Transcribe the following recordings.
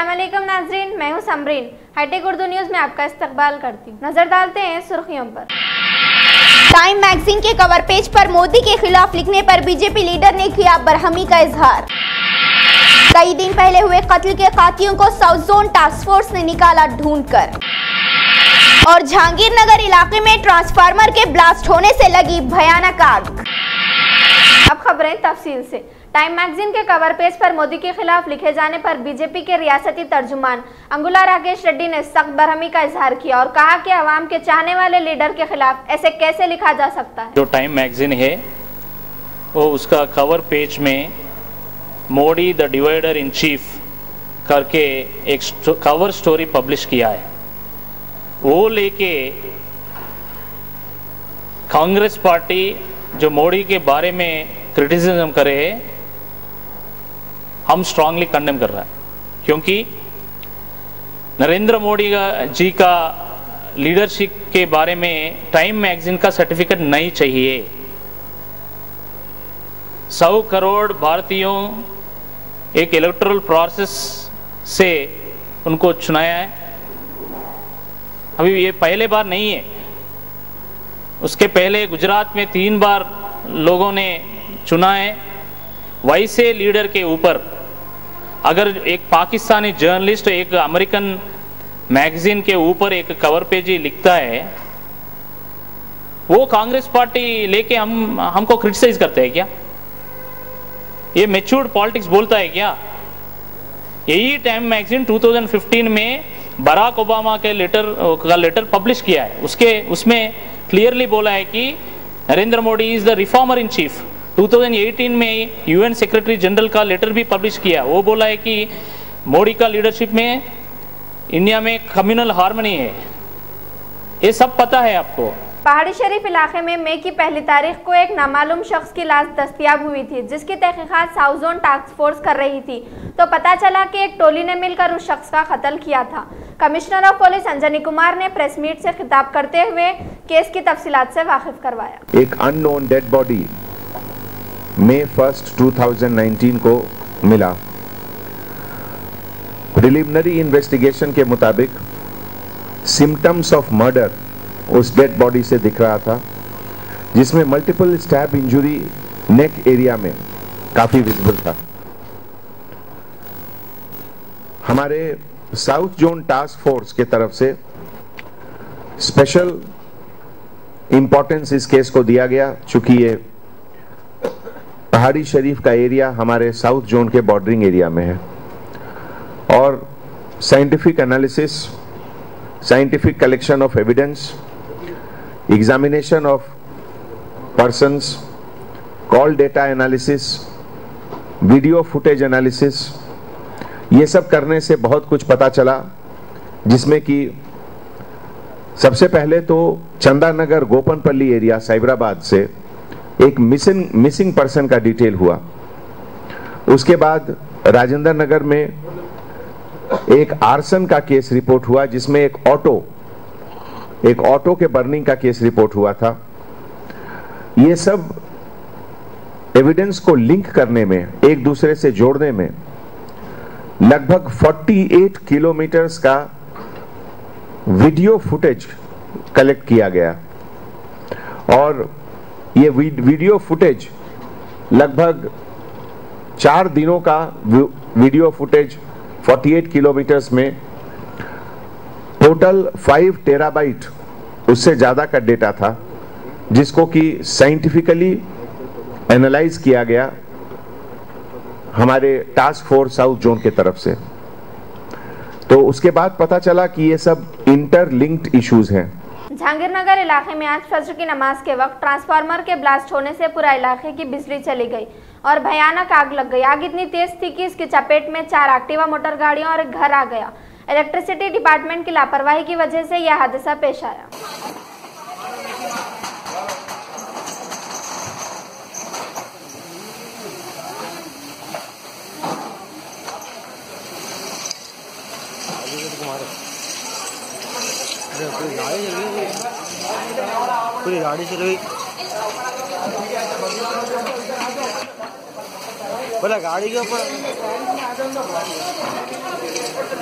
अस्सलाम वालेकुम नाज़रीन, मैं हूं समरीन। हाईटेक उर्दू न्यूज में आपका इस्तकबाल करती हूं। नजर डालते हैं सुर्खियों पर। टाइम मैगजीन के कवर पेज पर मोदी के खिलाफ लिखने पर बीजेपी लीडर ने किया बरहमी का इजहार। कई दिन पहले हुए कत्ल के कातिलों को साउथ जोन टास्क फोर्स ने निकाला ढूंढकर। और जहांगीर नगर इलाके में ट्रांसफार्मर के ब्लास्ट होने से लगी भयानक आग। अब खबरें तफसील से। टाइम मैगजीन के कवर पेज पर मोदी के खिलाफ लिखे जाने पर बीजेपी के रियासती तर्जुमान अंगुला राकेश रेड्डी ने सख्त बरहमी का इजहार किया और कहा कि अवाम के चाहने वाले लीडर के खिलाफ ऐसे कैसे लिखा जा सकता है। जो टाइम मैगजीन है वो उसका कवर पेज में Modi the divider in chief करके एक कवर स्टोरी पब्लिश किया है। वो लेके कांग्रेस पार्टी जो मोदी के बारे में क्रिटिसिज्म करे है, हम स्ट्रांगली कंडेम कर रहा है, क्योंकि नरेंद्र मोदी जी का लीडरशिप के बारे में टाइम मैगजीन का सर्टिफिकेट नहीं चाहिए। 100 करोड़ भारतीयों एक इलेक्टोरल प्रोसेस से उनको चुनाया है। अभी ये पहले बार नहीं है, उसके पहले गुजरात में 3 बार लोगों ने चुना है। वैसे लीडर के ऊपर अगर एक पाकिस्तानी जर्नलिस्ट एक अमेरिकन मैगजीन के ऊपर एक कवर पेज ही लिखता है, वो कांग्रेस पार्टी लेके हमको क्रिटिसाइज करते हैं क्या? ये मैच्योर्ड पॉलिटिक्स बोलता है क्या? यही टाइम मैगजीन 2015 में बराक ओबामा के लेटर पब्लिश किया है। उसमें क्लियरली बोला है कि Narendra Modi is the reformer in chief. 2018 में यूएन सेक्रेटरी जनरल का लेटर भी पब्लिश किया। वो बोला है कि मोदी का लीडरशिप में इंडिया में कम्युनल हार्मनी है। ये सब पता है आपको। पहाड़ी शरीफ इलाके में मई की 1 तारीख को एक नामालूम शख्स की लाश दस्तयाब हुई थी, जिसकी तहकीकात साउथ जोन टास्क फोर्स कर रही थी तो पता चला कि एक टोली ने मिलकर उस शख्स का कत्ल किया था। Commissioner of police Anjani Kumar ने प्रेस मीट से खिताब करते हुए केस की तफसीलात से वाकिफ करवाया। एक अननोन डेड बॉडी मई 1, 2019 को मिला। प्रिलिमिनरी इन्वेस्टिगेशन के मुताबिक सिम्टम्स ऑफ मर्डर उस डेड बॉडी से दिख रहा था, जिसमें multiple stab injury neck area में काफी विजिबल था। हमारे साउथ जोन टास्क फोर्स के तरफ से स्पेशल इंपॉर्टेंस इस केस को दिया गया, चूंकि ये पहाड़ी शरीफ का एरिया हमारे साउथ जोन के बॉर्डरिंग एरिया में है और scientific analysis, scientific collection of evidence, examination of persons, call data analysis, video footage analysis, ये सब करने से बहुत कुछ पता चला, जिसमें कि सबसे पहले तो चंदानगर गोपनपल्ली एरिया साइबराबाद से एक मिसिंग पर्सन का डिटेल हुआ। उसके बाद राजेंद्र नगर में एक आर्सन का केस रिपोर्ट हुआ, जिसमें एक ऑटो के बर्निंग का केस रिपोर्ट हुआ था। ये सब एविडेंस को लिंक करने में, एक दूसरे से जोड़ने में लगभग 48 किलोमीटर्स का वीडियो फुटेज कलेक्ट किया गया और ये वीडियो फुटेज लगभग 4 दिनों का वीडियो फुटेज 48 किलोमीटर्स में टोटल 5 टेराबाइट उससे ज्यादा का डेटा था, जिसको कि साइंटिफिकली एनालाइज किया गया हमारे टास्क फोर्स साउथ जोन के तरफ से। तो उसके बाद पता चला कि ये सब इंटरलिंक्ड इश्यूज हैं। जहांगीरनगर इलाके में आज फजर की नमाज के वक्त ट्रांसफार्मर के ब्लास्ट होने से पूरा इलाके की बिजली चली गई और भयानक आग लग गई। आग इतनी तेज थी कि इसकी चपेट में 4 एक्टिवा मोटर गाड़ियां और एक घर आ गया। इलेक्ट्रिसिटी डिपार्टमेंट की लापरवाही की वजह से यह हादसा पेश आया। पूरी गाड़ी चल गई। बोला गाड़ी के ऊपर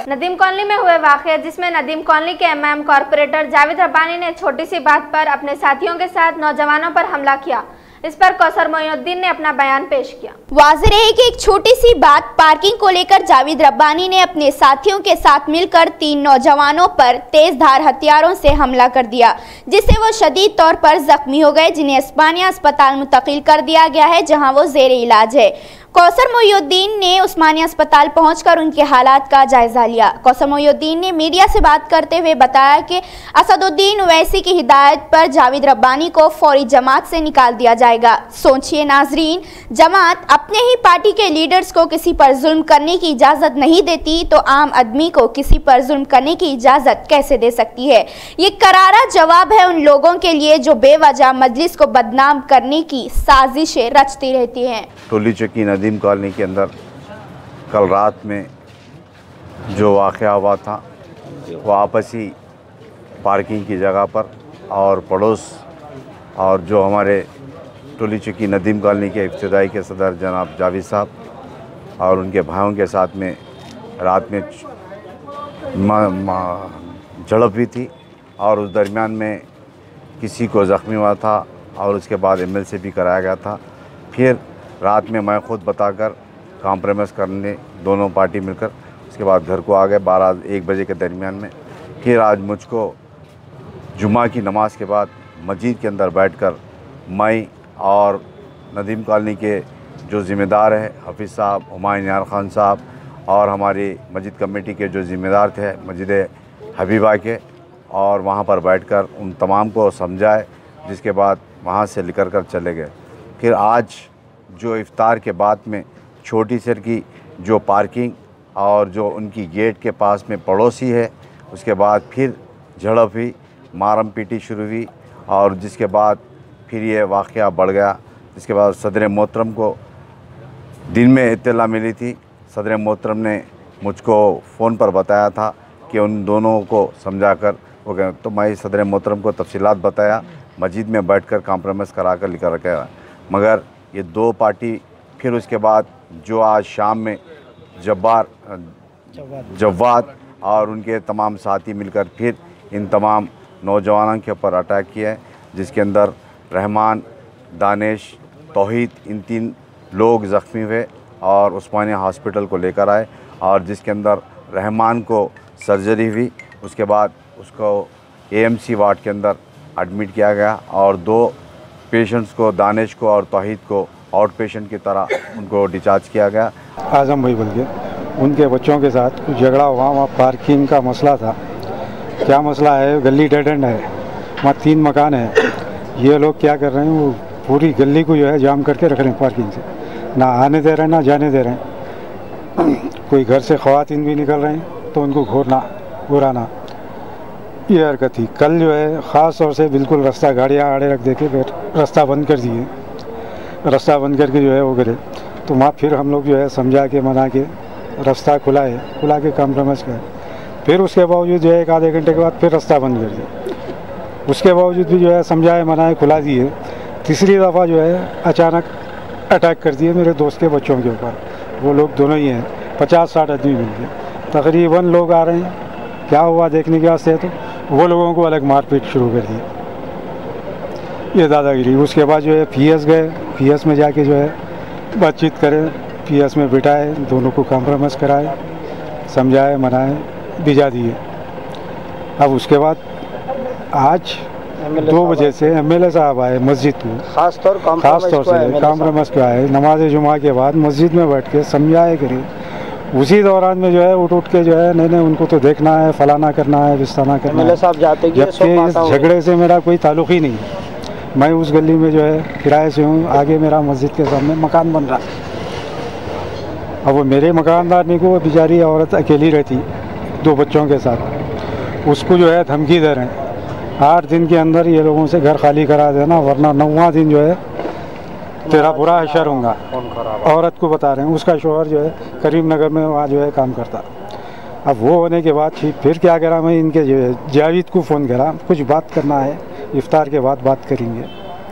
नदीम कॉलोनी में हुए वाकये जिसमें नदीम कॉलोनी के एमएम कॉर्पोरेटर जावेद रब्बानी ने छोटी सी बात पर अपने साथियों के साथ नौजवानों पर हमला किया। इस पर कौसर मोइनुद्दीन ने अपना बयान पेश किया। वाज़ेह रहे कि एक छोटी सी बात पार्किंग को लेकर जावेद रब्बानी ने अपने साथियों के साथ मिलकर 3 नौजवानों पर तेज धार हथियारों से हमला कर दिया, जिससे वो शदीद तौर पर जख्मी हो गए, जिन्हें उस्मानिया अस्पताल मुंतकिल कर दिया गया है, जहां वो जेर इलाज है। कौसर मोइनुद्दीन ने उस्मानिया अस्पताल पहुंचकर उनके हालात का जायजा लिया। कौसर मोइनुद्दीन ने मीडिया से बात करते हुए बताया कि असदुद्दीन ओवैसी की हिदायत पर जावेद रब्बानी को फौरी जमात से निकाल दिया जाएगा। सोचिए नाजरीन, जमात अपने ही पार्टी के लीडर्स को किसी पर जुल्म करने की इजाज़त नहीं देती तो आम आदमी को किसी पर जुल्म करने की इजाज़त कैसे दे सकती है। ये करारा जवाब है उन लोगों के लिए जो बेवजह मजलिस को बदनाम करने की साजिशें रचती रहती हैं। टोली चक्की नदीम कॉलोनी के अंदर कल रात में जो वाक़या हुआ था वो आपसी पार्किंग की जगह पर और पड़ोस और जो हमारे टोली चक्की नदीम कॉलोनी के इब्तिदाई के सदर जनाब जावेद साहब और उनके भाइयों के साथ में रात में झड़प हुई थी और उस दरमियान में किसी को ज़ख्मी हुआ था और उसके बाद एमएलसी भी कराया गया था। फिर रात में मैं ख़ुद बताकर कॉम्प्रोमाइज़ करने दोनों पार्टी मिलकर उसके बाद घर को आ गए 12-1 बजे के दरमियान में। फिर आज मुझको जुमा की नमाज के बाद मस्जिद के अंदर बैठकर मैं और नदीम कॉलोनी के जो ज़िम्मेदार है हफीज़ साहब, हुमायूं यार ख़ान साहब और हमारी मस्जिद कमेटी के जो ज़िम्मेदार थे मस्जिद हबीबा के, और वहाँ पर बैठकर उन तमाम को समझाए, जिसके बाद वहाँ से निकल कर चले गए। फिर आज जो इफ्तार के बाद में छोटी सर की जो पार्किंग और जो उनकी गेट के पास में पड़ोसी है, उसके बाद फिर झड़प हुई, मारम पीटी शुरू हुई और जिसके बाद फिर ये वाक़या बढ़ गया। जिसके बाद सदर मोहतरम को दिन में इत्तला मिली थी। सदर मोहतरम ने मुझको फ़ोन पर बताया था कि उन दोनों को समझाकर वो गए, तो मैं सदर मोहतरम को तफसीलात बताया, मस्जिद में बैठकर कॉम्प्रोमाइज़ करा कर लेकर रखा। मगर ये 2 पार्टी फिर उसके बाद जो आज शाम में जवाद और उनके तमाम साथी मिलकर फिर इन तमाम नौजवानों के ऊपर अटैक किया है, जिसके अंदर रहमान, दानिश, तौहीद इन 3 लोग ज़ख्मी हुए और उस्मानिया हॉस्पिटल को लेकर आए और जिसके अंदर रहमान को सर्जरी हुई। उसके बाद उसको एएमसी वार्ड के अंदर एडमिट किया गया और 2 पेशेंट्स को, दानिश को और तौहीद को आउट पेशेंट की तरह उनको डिस्चार्ज किया गया। आज़म भाई बोल के उनके बच्चों के साथ कुछ झगड़ा हुआ, वहाँ पार्किंग का मसला था। क्या मसला है, गली डेड एंड है, वहाँ 3 मकान है। ये लोग क्या कर रहे हैं, वो पूरी गली को जो है जाम करके रख रहे हैं पार्किंग से, ना आने दे रहे हैं ना जाने दे रहे हैं। कोई घर से ख़वातीन भी निकल रहे हैं तो उनको घोरना घुराना, ये हरकत थी। कल जो है ख़ास तौर से बिल्कुल रास्ता गाड़ियाँ आड़े रख दे के रास्ता बंद कर दिए, रास्ता बंद करके जो है वो करे। तो वहाँ फिर हम लोग जो है समझा के मना के रास्ता खुला है, खुला के कॉम्प्रोमाइज़ किया। फिर उसके बावजूद जो है 1 आधे घंटे के बाद फिर रास्ता बंद कर दिया। उसके बावजूद भी जो है समझाए मनाए खुला दिए। तीसरी दफ़ा जो है अचानक अटैक कर दिए मेरे दोस्त के बच्चों के ऊपर। वो लोग दोनों ही हैं, 50-60 आदमी मिल गए, तकरीबन लोग आ रहे हैं। क्या हुआ देखने के वास्ते, तो वो लोगों को अलग मारपीट शुरू कर दी, ये दादागिरी। उसके बाद जो है पीएस गए, पीएस में जाके जो है बातचीत करें, पीएस में बिठाए, दोनों को कॉम्प्रोमाइज़ कराए, समझाए मनाए, भिजा दिए। अब उसके बाद आज 2 बजे से एमएलए साहब आए मस्जिद में, ख़ास तौर से कॉम्प्रोमाइज़ को आए। नमाज जुमा के बाद मस्जिद में बैठ के समझाए करें। उसी दौरान में जो है उठ के जो है नहीं उनको तो देखना है, फलाना करना है, विस्ताना करना है, जबकि इस झगड़े से मेरा कोई ताल्लुक़ ही नहीं है। मैं उस गली में जो है किराए से हूँ, आगे मेरा मस्जिद के सामने मकान बन रहा। अब वो मेरे मकानदार को, वो बेचारी औरत अकेली रहती 2 बच्चों के साथ, उसको जो है धमकी दे रहे हैं 8 दिन के अंदर ये लोगों से घर खाली करा देना, वरना 9वां दिन जो है तेरा बुरा हशर होगा। औरत को बता रहे हैं, उसका शौहर जो है करीम नगर में वहाँ जो है काम करता। अब वो होने के बाद फिर क्या करा, मैं इनके जो है जावेद को फ़ोन करा, कुछ बात करना है, इफ्तार के बाद बात करेंगे।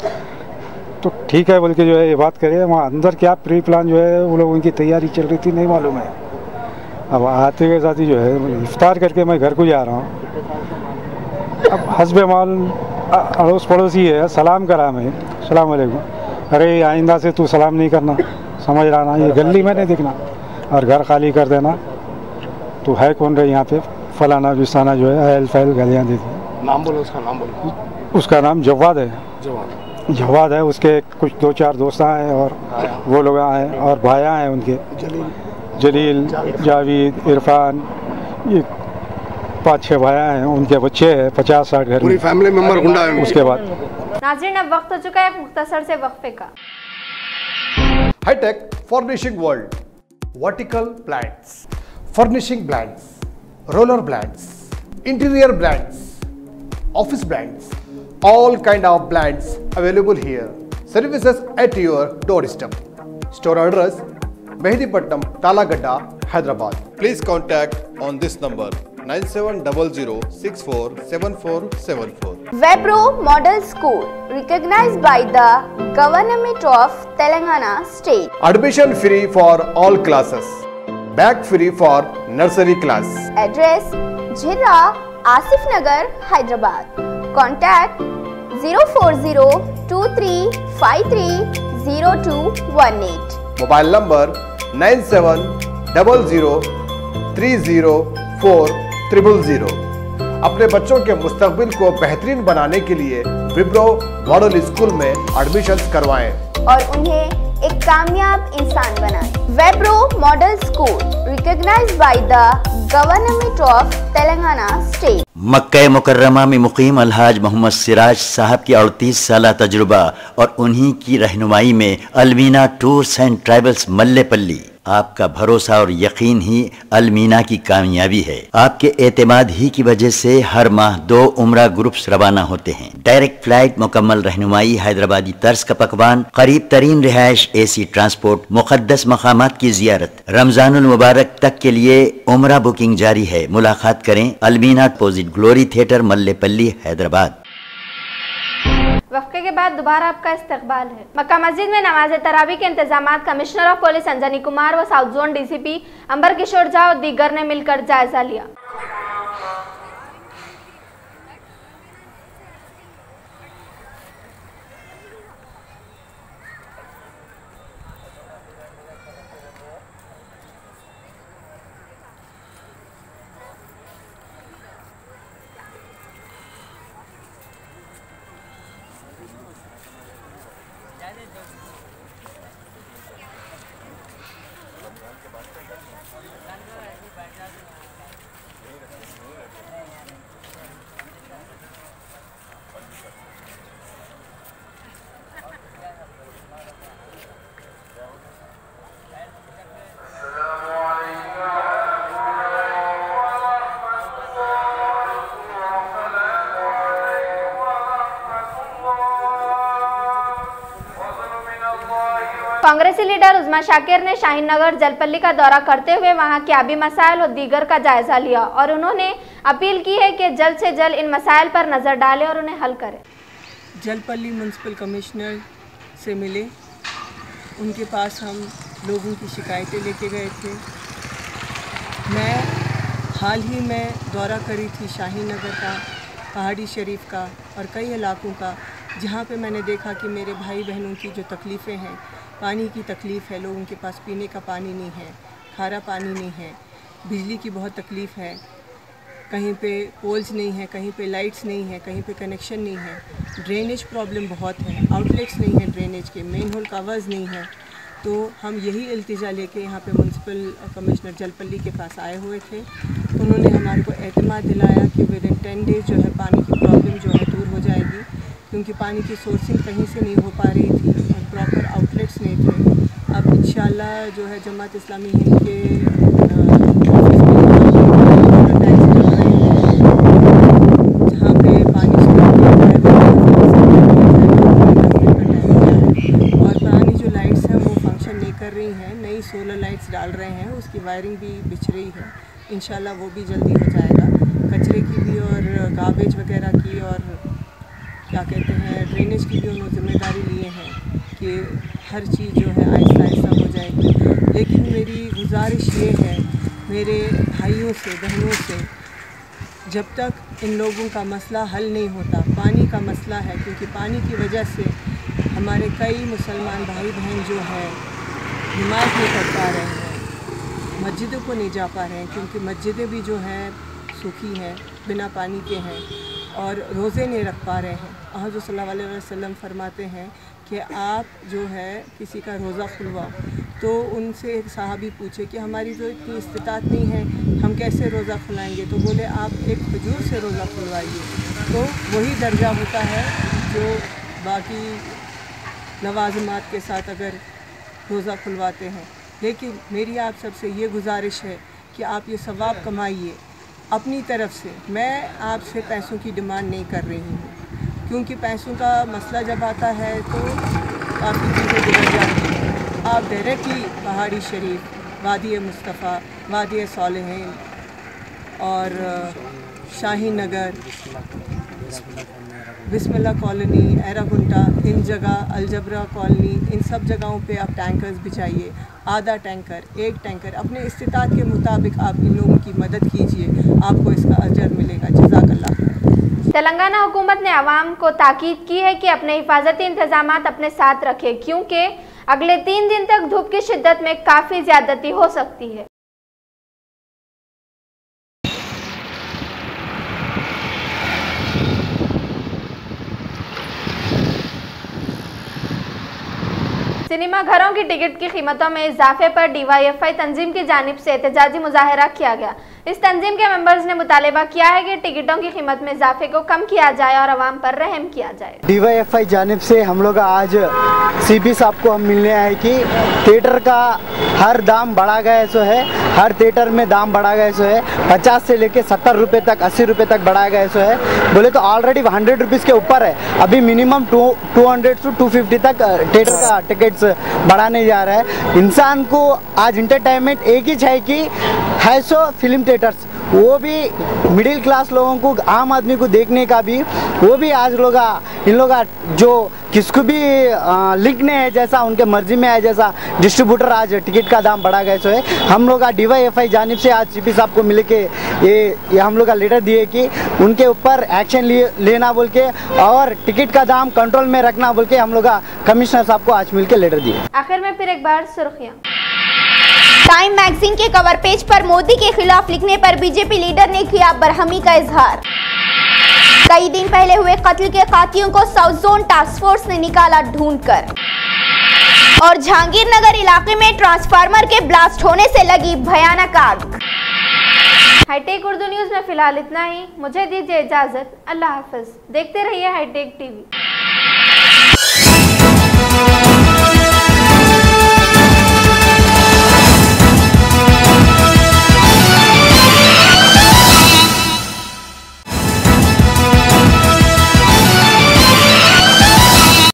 तो ठीक है बोल के जो है ये बात करें। वहाँ अंदर क्या प्री प्लान जो है वो लोगों की तैयारी चल रही थी नहीं मालूम है। अब आते के साथ ही जो है इफ्तार करके मैं घर को जा रहा हूँ। अब हस्बे माल अड़ोस पड़ोसी है, सलाम करा मैं, अस्सलाम वालेकुम। अरे आइंदा से तू सलाम नहीं करना, समझ रहा ना, ये गली में नहीं दिखना और घर खाली कर देना। तो है कौन रहे यहाँ पे, फलाना बिस्ताना जो है अहल फैल गालियाँ देती। नाम बोलो, उसका नाम बोलो। उसका नाम जवाद है। जवाद है, उसके कुछ 2-4 दोस्त हैं और वो लोग आए और भाया हैं उनके, जलील, जावेद, इरफान, ये 5-6 भाया हैं, उनके बच्चे हैं, 50-60 घर में, फैमिली मेंबर गुंडा है। उसके बाद नाज़रीन, अब वक्त हो चुका है एक मुख्तसर से वक्फे का। Hitech furnishing world, vertical blinds, furnishing blinds, roller blinds, interior blinds, office blinds, all kind of blinds available here. Services at your doorstep. Store address Mehedipatnam, Talagadda, Hyderabad. Please contact on this number 9700647474. Webro Model School, recognized by the Government of Telangana State. Admission free for all classes. Bag free for nursery class. Address Jhirra, Asif Nagar, Hyderabad. Contact 04023530218. Mobile number 9700304000. अपने बच्चों के मुस्तकबिल को बेहतरीन बनाने के लिए Vibro model school में एडमिशन करवाएं और उन्हें एक कामयाब इंसान बनाएं। Vibro model school, recognized by the government of Telangana state. मक्का मुकर्रमा में मुकीम अलहाज मोहम्मद सिराज साहब की 38 साल तजुर्बा और उन्हीं की रहनुमाई में Almina tours and travels Mallepally. आपका भरोसा और यकीन ही अलमीना की कामयाबी है। आपके एतमाद ही की वजह से हर माह 2 उम्रा ग्रुप्स रवाना होते हैं। डायरेक्ट फ्लाइट, मुकम्मल रहनुमाई, हैदराबादी तर्ज का पकवान, करीब तरीन रिहाइश, AC ट्रांसपोर्ट, मुक़द्दस मकामात की जियारत, रमजानुल मुबारक तक के लिए उम्रा बुकिंग जारी है। मुलाकात करें Almina opposite glory theatre, Mallepally, Hyderabad. वक्फे के बाद दोबारा आपका इस्तकबाल है। मक्का मस्जिद में नमाज तरावी के इंतजामात commissioner of police Anjani Kumar व south zone DCP Amber Kishore Jha और दीगर ने मिलकर जायजा लिया। कांग्रेसी लीडर उस्मा शाकिर ने शाहीन नगर जलपल्ली का दौरा करते हुए वहां के आबी मसाइल और दीगर का जायजा लिया और उन्होंने अपील की है कि जल्द से जल्द इन मसाइल पर नजर डालें और उन्हें हल करें। जलपल्ली म्यूनसिपल कमिश्नर से मिले, उनके पास हम लोगों की शिकायतें लेके गए थे। मैं हाल ही में दौरा करी थी शाहीन नगर का, पहाड़ी शरीफ का और कई इलाकों का, जहाँ पे मैंने देखा कि मेरे भाई बहनों की जो तकलीफ़ें हैं, पानी की तकलीफ़ है, लोगों के पास पीने का पानी नहीं है, खारा पानी नहीं है, बिजली की बहुत तकलीफ़ है, कहीं पे पोल्स नहीं है, कहीं पे लाइट्स नहीं है, कहीं पे कनेक्शन नहीं है, ड्रेनेज प्रॉब्लम बहुत है, आउटलेट्स नहीं है ड्रेनेज के, मेन होल कवर्स नहीं है। तो हम यही इल्तिजा लेके यहाँ पे म्यूनसिपल कमिश्नर जलपल्ली के पास आए हुए थे। उन्होंने हमारे को एतमाद दिलाया कि विदिन 10 डेज़ जो है पानी की प्रॉब्लम जो है दूर हो जाएगी, क्योंकि पानी की सोर्सिंग कहीं से नहीं हो पा रही थी और प्रॉपर आउटलेट्स नहीं थे। अब इंशाल्लाह जो है जमात इस्लामी हिंद के ऑफिस में टैक्स चल रहे हैं, जहाँ पे पानी और पानी जो लाइट्स हैं वो फंक्शन नहीं कर रही हैं, नई सोलर लाइट्स डाल रहे हैं, उसकी वायरिंग भी बिछ रही है। इंशाल्लाह वो भी जल्दी हो जाएगा। कचरे की भी और गार्बेज वगैरह की और क्या कहते हैं ड्रेनेज की भी उन्होंने जिम्मेदारी लिए हैं कि हर चीज़ जो है आहिस्ता आहिस्ता हो जाएगी। लेकिन मेरी गुजारिश ये है मेरे भाइयों से, बहनों से, जब तक इन लोगों का मसला हल नहीं होता, पानी का मसला है, क्योंकि पानी की वजह से हमारे कई मुसलमान भाई बहन जो है नमाज नहीं पढ़ पा रहे हैं, मस्जिदों को नहीं जा पा रहे हैं, क्योंकि मस्जिदें भी जो हैं सूखी हैं, बिना पानी के हैं, और रोज़े नहीं रख पा रहे हैं। हज़रत सल्लल्लाहु अलैहि वसल्लम फरमाते हैं कि आप जो है किसी का रोज़ा खुलवाओ, तो उनसे एक सहाबी पूछे कि हमारी तो इतनी इस्तिताअत नहीं है, हम कैसे रोज़ा खुलाएंगे? तो बोले आप एक खजूर से रोज़ा खुलवाइए, तो वही दर्जा होता है जो बाकी लवाज़िमात के साथ अगर रोज़ा खुलवाते हैं। लेकिन मेरी आप सबसे ये गुजारिश है कि आप ये सवाब कमाइए अपनी तरफ से। मैं आपसे पैसों की डिमांड नहीं कर रही हूँ, क्योंकि पैसों का मसला जब आता है तो काफ़ी चीज़ें बिगड़ जाती हैं। आप डायरेक्टली पहाड़ी शरीफ, वादी मुस्तफ़ा, वादी सालिहीन और शाहीन नगर, बिस्मिल्लाह कॉलोनी, एरागुंटा, इन जगह, अलजबरा कॉलोनी, इन सब जगहों पे आप टैंकर्स बिछाइए। आधा टैंकर, एक टैंकर, अपने इस्तिताअत के मुताबिक आप इन लोगों की मदद कीजिए, आपको इसका अजर मिलेगा। जज़ाकल्लाह। तेलंगाना हुकूमत ने आवाम को ताकीद की है कि अपने हिफाजती इंतजामात अपने साथ रखें, क्योंकि अगले 3 दिन तक धूप की शिद्दत में काफ़ी ज़्यादती हो सकती है। सिनेमा घरों की टिकट की कीमतों में इजाफे पर DYFI तंजीम की जानिब से एहतजाजी मुजाहरा किया गया। इस तंजीम के मेंबर्स ने मुतालिबा किया है कि टिकटों की कीमत में इजाफे को कम किया जाए और आवाम पर रहम किया जाए। DYFI जानिब से हम लोग आज CP साहब को हम मिलने आए कि थिएटर का हर दाम बढ़ा गया सो है, हर थिएटर में दाम बढ़ा गया सो है, 50 से लेके 70 रुपये तक, 80 रुपये तक बढ़ाया गया सो है। बोले तो ऑलरेडी 100 रुपीज़ के ऊपर है, अभी मिनिमम 200 से 250 तक थिएटर का टिकट्स बढ़ाने जा रहा है। इंसान को आज इंटरटेनमेंट एक ही चाहिए कि है सो फिल्म थिएटर्स, वो भी मिडिल क्लास लोगों को, आम आदमी को देखने का भी, वो भी आज इन लोग जो किसको भी लिखने है जैसा उनके मर्जी में है, जैसा डिस्ट्रीब्यूटर आज टिकट का दाम बढ़ा गया सो है। हम लोग DYFI जानिब से आज CP साहब को मिल के ये हम लोग का लेटर दिए कि उनके ऊपर एक्शन लेना बोल के और टिकट का दाम कंट्रोल में रखना बोल के हम लोग कमिश्नर साहब को आज मिल के लेटर दिए। आखिर में फिर एक बार सुर्खियाँ। टाइम मैगजीन के कवर पेज पर मोदी के खिलाफ लिखने पर बीजेपी लीडर ने किया बरहमी का इजहार। कई दिन पहले हुए कत्ल के कातिलों को साउथ जोन टास्क फोर्स ने निकाला ढूंढकर। और जहांगीर नगर इलाके में ट्रांसफार्मर के ब्लास्ट होने से लगी भयानक आग। हाईटेक उर्दू न्यूज में फिलहाल इतना ही। मुझे दीजिए इजाजत। अल्लाह हाफिज। देखते रहिए हाईटेक TV।